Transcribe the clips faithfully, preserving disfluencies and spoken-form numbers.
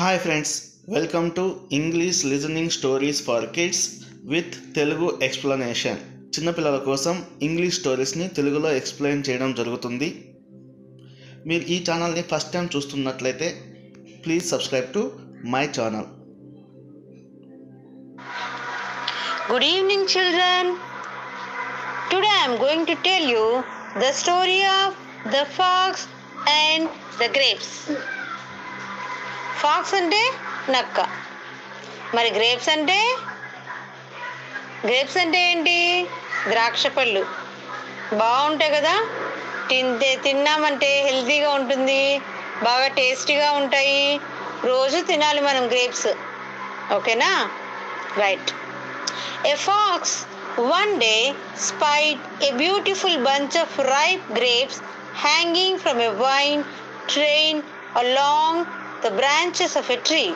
Hi friends, welcome to English listening stories for kids with Telugu explanation. చిన్నపిల్లల కోసం English స్టోరీస్ని తెలుగులో explain చేయడం జరుగుతుంది. మీరు ఈ ఛానల్ని ఫస్ట్ టైం చూస్తున్నట్లయితే please subscribe to my channel. Good evening, children. Today I am going to tell you the story of the fox and the grapes. Fox అంటే నక్క, మరి గ్రేప్స్ అంటే గ్రేప్స్ అంటే ఏంటి? ద్రాక్ష పళ్ళు. బాగుంటాయి కదా, తింటే తిన్నామంటే హెల్తీగా ఉంటుంది, బాగా టేస్టీగా ఉంటాయి. రోజు తినాలి మనం గ్రేప్స్, ఓకేనా? Right. A fox one day spied a beautiful bunch of ripe grapes hanging from a vine train along the branches of a tree.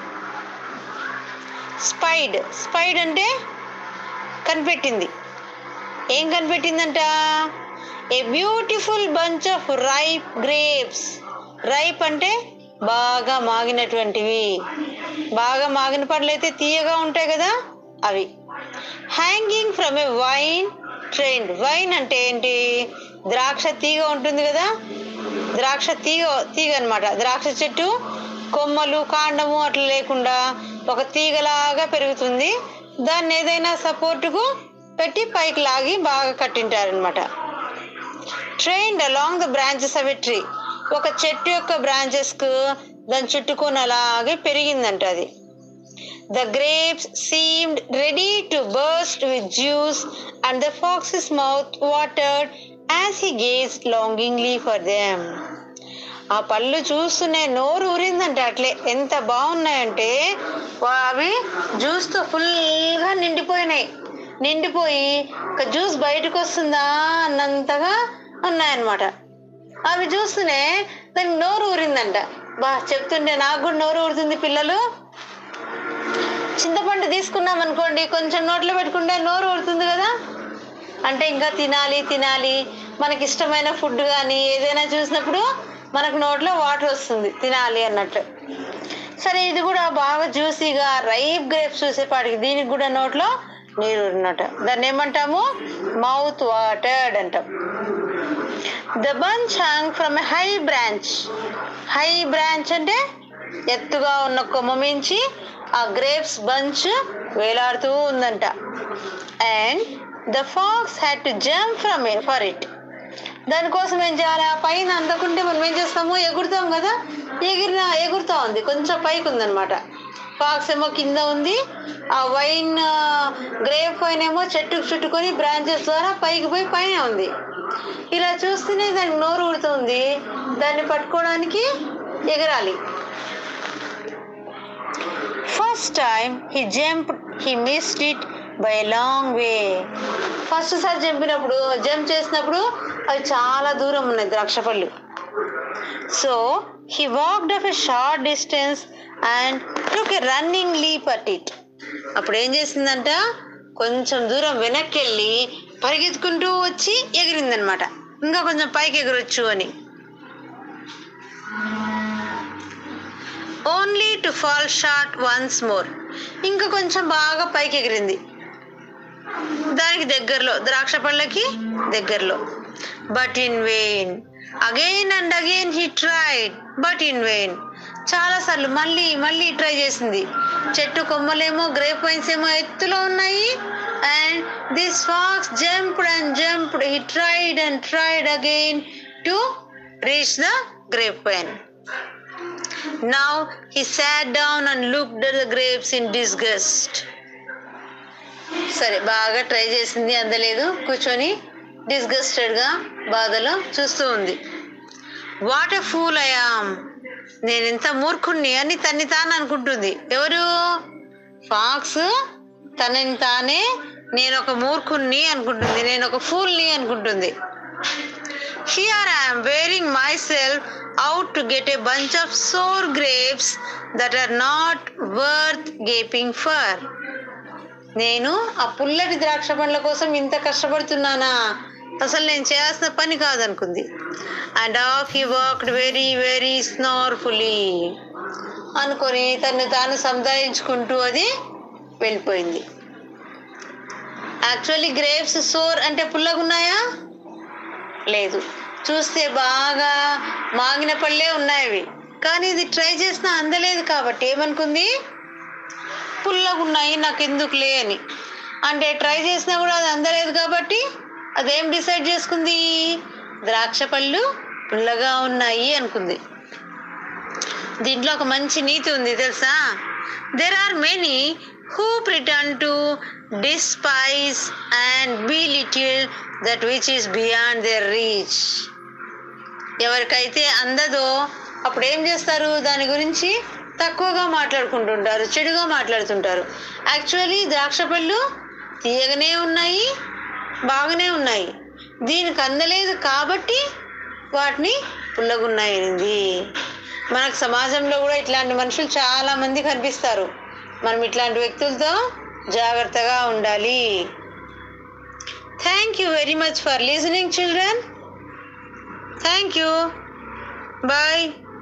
Spied. Spied అంటే కనిపెట్టింది. ఏం కనిపెట్టిందంట? A beautiful bunch of ripe grapes. Ripe అంటే బాగా మాగినటువంటివి. బాగా మాగిన పళ్ళు అయితే తీయగా ఉంటాయి కదా, అవి. Hanging from a vine train. Vine అంటే ఏంటి? ద్రాక్ష తీగ ఉంటుంది కదా, ద్రాక్ష తీగ తీగ అనమాట. ద్రాక్ష చెట్టు కొమ్మలు కాండము అట్లా లేకుండా ఒక తీగలాగా పెరుగుతుంది. దాన్ని ఏదైనా సపోర్టుకు పెట్టి పైకి లాగి బాగా కట్టింటారనమాట. Trained along the branches of a tree. ఒక చెట్టు యొక్క బ్రాంచెస్కు దాని చుట్టుకొని అలాగే పెరిగిందంట అది. The grapes seemed ready to burst with juice, and the fox's mouth watered as he gazed longingly for them. ఆ పళ్ళు చూస్తూనే నోరు ఊరిందంటే అట్లే. ఎంత బాగున్నాయంటే అవి జ్యూస్తో ఫుల్గా నిండిపోయినాయి. నిండిపోయి ఒక జ్యూస్ బయటకు వస్తుందా అన్నంతగా ఉన్నాయన్నమాట. అవి చూస్తూనే దానికి నోరు ఊరిందంట. బా చెప్తుంటే నాకు కూడా నోరు ఊరుతుంది. పిల్లలు చింతపండు తీసుకున్నాం అనుకోండి, కొంచెం నోట్లో పెట్టుకుంటే నోరు ఊరుతుంది కదా, అంటే ఇంకా తినాలి తినాలి. మనకి ఇష్టమైన ఫుడ్ కానీ ఏదైనా చూసినప్పుడు మనకు నోట్లో వాటర్ వస్తుంది, తినాలి అన్నట్టు. సరే, ఇది కూడా బాగా జ్యూసీగా రైప్ గ్రేప్స్ చూసేపాటికి దీనికి కూడా నోట్లో నీరు ఊరినట్ట. దాన్ని ఏమంటాము? మౌత్ వాటర్డ్ అంటాం. The bunch hang from a high branch. High branch అంటే ఎత్తుగా ఉన్న కొమ్మ మించి ఆ గ్రేప్స్ బంచ్ వేలాడుతూ ఉందంట. And the fox had to jump from for it. దానికోసం ఏం చేయాలి? పైన అందకుంటే మనం ఏం చేస్తాము? ఎగురుతాం కదా, ఎగిరిన ఎగురుతా ఉంది, కొంచెం పైకి ఉందన్నమాట. ఫాక్స్ ఏమో కింద ఉంది, ఆ వైన్ గ్రేప్ వైన్ ఏమో చెట్టుకు చుట్టుకొని బ్రాంచెస్ ద్వారా పైకి పోయి పైన ఉంది. ఇలా చూస్తేనే దానికి నోరు ఊడుతుంది, దాన్ని పట్టుకోవడానికి ఎగరాలి. First time he jump he missed it by a long way. First సారి జంపినప్పుడు జంప్ చేసినప్పుడు అవి చాలా దూరం ఉన్నాయి ద్రాక్ష పళ్ళు. So he walked off a short distance and took a running leap at it. అప్పుడు ఏం చేసిందంట? కొంచెం దూరం వెనక్కి వెళ్ళి పరిగెత్తుకుంటూ వచ్చి ఎగిరిందనమాట, ఇంకా కొంచెం పైకి ఎగరొచ్చు అని. Only to fall short once more. ఇంకా కొంచెం బాగా పైకి ఎగిరింది, దానికి దగ్గరలో, ద్రాక్ష పళ్ళకి దగ్గరలో. But in vain. Again and again he tried, but in vain. చాలాసార్లు మళ్ళీ మళ్ళీ ట్రై చేసింది. చెట్టు కొమ్మలేమో గ్రేప్ వైన్స్ ఏమో ఎత్తులో ఉన్నాయి. And this fox jumped and jumped. He tried and tried again to reach the grape vine. Now he sat down and looked at the grapes in disgust. సరే, బాగా ట్రై చేసింది, అందలేదు. కూర్చొని డిస్గస్టెడ్గా బాధలో చూస్తూ ఉంది. What a fool I am. నేను ఎంత మూర్ఖుణ్ణి అని తన్ని తాను అనుకుంటుంది. ఎవరు? ఫాక్స్ తనని తానే నేను ఒక మూర్ఖుణ్ణి అనుకుంటుంది, నేను ఒక ఫూల్ని అనుకుంటుంది. Here I am wearing myself out to get a bunch of sour grapes that are not worth gaping for. నేను ఆ పుల్లటి ద్రాక్ష పండ్ల కోసం ఇంత కష్టపడుతున్నానా? అసలు నేను చేయాల్సిన పని కాదనుకుంది. And off he walked very very scornfully అనుకొని తను తాను సముదాయించుకుంటూ అది వెళ్ళిపోయింది. యాక్చువల్లీ గ్రేప్స్ సోర్ అంటే పుల్లగున్నాయా? లేదు, చూస్తే బాగా మాగిన పళ్ళే ఉన్నాయి అవి. కానీ ఇది ట్రై చేసినా అందలేదు కాబట్టి ఏమనుకుంది? పుల్లగున్నాయి, నాకు ఎందుకులే అని. అంటే ట్రై చేసినా కూడా అది అందలేదు కాబట్టి అదేం డిసైడ్ చేసుకుంది? ద్రాక్ష పళ్ళు పుల్లగా ఉన్నాయి అనుకుంది. దీంట్లో ఒక మంచి నీతి ఉంది తెలుసా? There are many who pretend to despise and belittle that which is beyond their reach. ఎవరికైతే అందదో అప్పుడు ఏం చేస్తారు? దాని గురించి తక్కువగా మాట్లాడుకుంటుంటారు, చెడుగా మాట్లాడుతుంటారు. యాక్చువల్లీ ద్రాక్ష పళ్ళు తీయగానే ఉన్నాయి, బాగానే ఉన్నాయి. దీనికి అందలేదు కాబట్టి వాటిని పుల్లగున్నాయింది. మనకు సమాజంలో కూడా ఇట్లాంటి మనుషులు చాలా మంది కనిపిస్తారు. మనం ఇట్లాంటి వ్యక్తులతో జాగ్రత్తగా ఉండాలి. Thank you very much for listening children. Thank you. Bye.